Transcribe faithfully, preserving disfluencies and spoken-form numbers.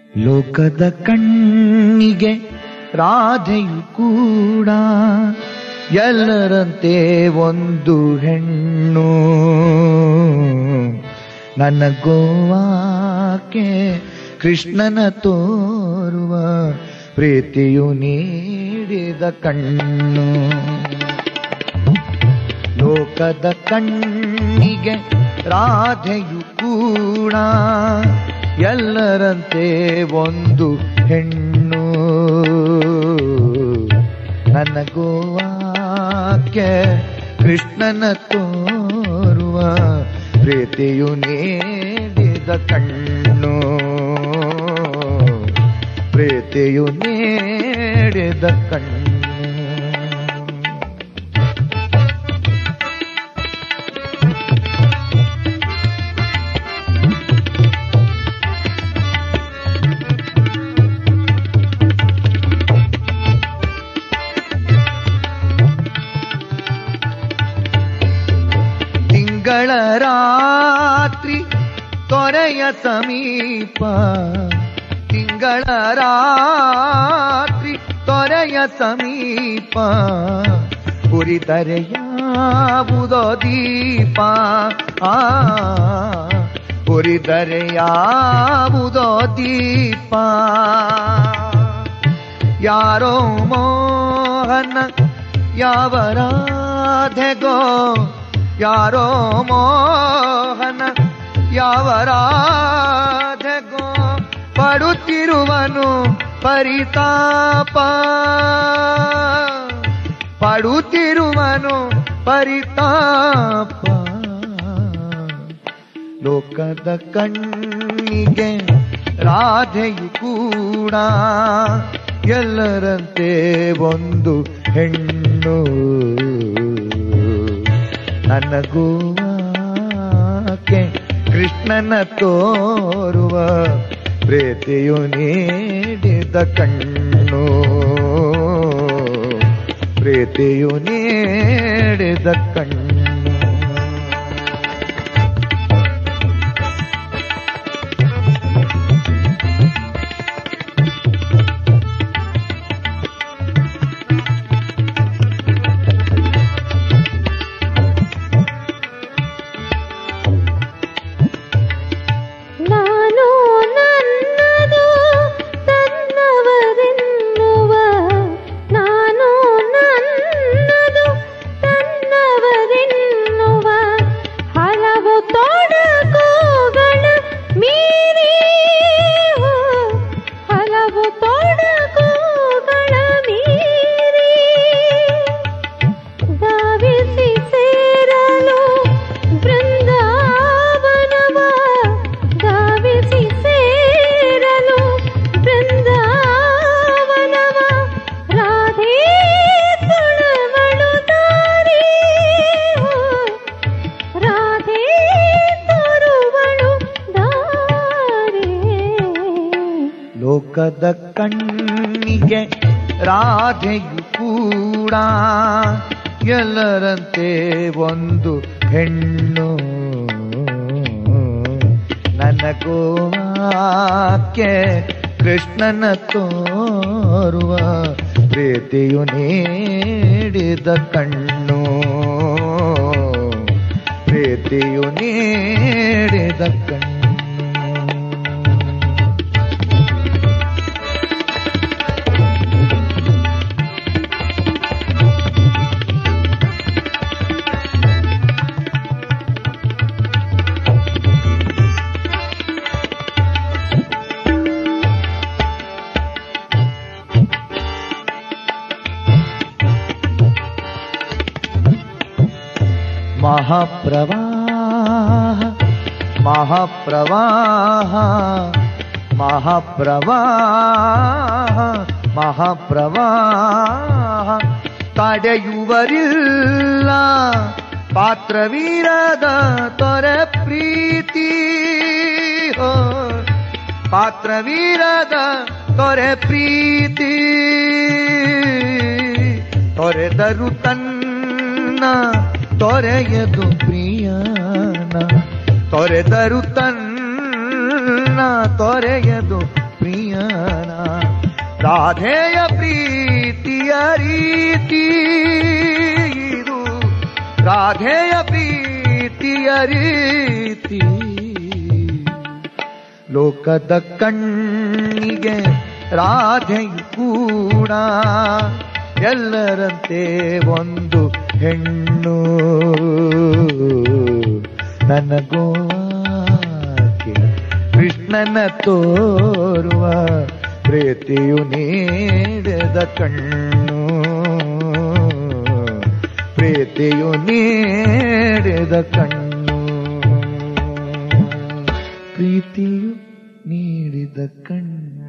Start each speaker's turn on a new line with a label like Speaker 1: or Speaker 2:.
Speaker 1: ಲೋಕದ ಕಣ್ಣಿಗೆ ರಾಧೆಯು ಕೂಡ ಎಲ್ಲರಂತೆ ಒಂದು ಹೆಣ್ಣು, ನನಗೋವಾಕೆ ಕೃಷ್ಣನ ತೋರುವ ಪ್ರೀತಿಯು ನೀಡಿದ ಕಣ್ಣು. ಲೋಕದ ಕಣ್ಣಿಗೆ ರಾಧೆಯು ಕೂಡ ಎಲ್ಲರಂತೆ ಒಂದು ಹೆಣ್ಣು, ನನಗೋವಾಕೆ ಕೃಷ್ಣನ ತೋರುವ ಪ್ರೀತಿಯು ನೀಡಿದ ಕಣ್ಣು, ಪ್ರೀತಿಯು ನೀಡಿದ ಕಣ್ಣು. ತಿಂಗಳ ರಾತ್ರಿ ತೊರೆಯ ಸಮೀಪ, ತಿಂಗಳ ರಾತ್ರಿ ತೊರೆಯ ಸಮೀಪ, ಉರಿದರೆ ಯಾವುದೋ ದೀಪ, ಆ ಉರಿದರೆ ಯಾವುದೋ ದೀಪ. ಯಾರೋ ಮೋಹನ ಯಾವ ರಾಧೆಗೋ, ಯಾರೋ ಮೋಹನ ಯಾವ ರಾಧೆಗೋ ಪಡುತ್ತಿರುವನು ಪರಿತಾಪ, ಪಡುತ್ತಿರುವನು ಪರಿತಾಪ. ಲೋಕದ ಕಣ್ಣಿಗೆ ರಾಧೆಯು ಕೂಡ ಎಲ್ಲರಂತೆ ಒಂದು ಹೆಣ್ಣು, ನನಗೋವಾಕೆ ಕೃಷ್ಣನ ತೋರುವ ಪ್ರೀತಿಯು ನೀಡಿದ ಕಣ್ಣು, ಪ್ರೀತಿಯು ನೀಡಿದ ಕಣ್ಣು. ಲೋಕದ ಕಣ್ಣಿಗೆ ರಾಧೆಯು ಕೂಡ ಎಲ್ಲರಂತೆ ಒಂದು ಹೆಣ್ಣು, ನನಗೋವಾಕೆ ಕೃಷ್ಣನ ತೋರುವ ಪ್ರೀತಿಯು ನೀಡಿದ ಕಣ್ಣು, ಪ್ರೀತಿಯು ನೀಡಿದ ಕಣ್ಣು. ಮಹಾಪ್ರವಾಹ ಮಹಾಪ್ರವಾಹ ಮಹಾಪ್ರವಾಹ ಮಹಾಪ್ರವಾಹ ತಡೆಯುವರಿಲ್ಲ ಪಾತ್ರವೀರದ ತೊರೆ ಪ್ರೀತಿ, ಪಾತ್ರವೀರದ ತೊರೆ ಪ್ರೀತಿ. ತೊರೆದರು ತನ್ನ ತೊರೆಯದು ಪ್ರಿಯನ, ತೊರೆದರು ತನ್ನ ತೊರೆಯದು ಪ್ರಿಯನ ರಾಧೆಯ ಪ್ರೀತಿಯ ರೀತಿ ಇದು ರಾಧೆಯ ಪ್ರೀತಿಯ ರೀತಿ ಲೋಕದ ಕಣ್ಣಿಗೆ ರಾಧೆಯು ಕೂಡ ಎಲ್ಲರಂತೆ ಒಂದು ಹೆಣ್ಣು ನನಗೋ ಕೃಷ್ಣನ ತೋರುವ ಪ್ರೀತಿಯು ನೀಡಿದ ಕಣ್ಣು ಪ್ರೀತಿಯು ನೀಡಿದ ಕಣ್ಣು ಪ್ರೀತಿಯು ನೀಡಿದ ಕಣ್ಣು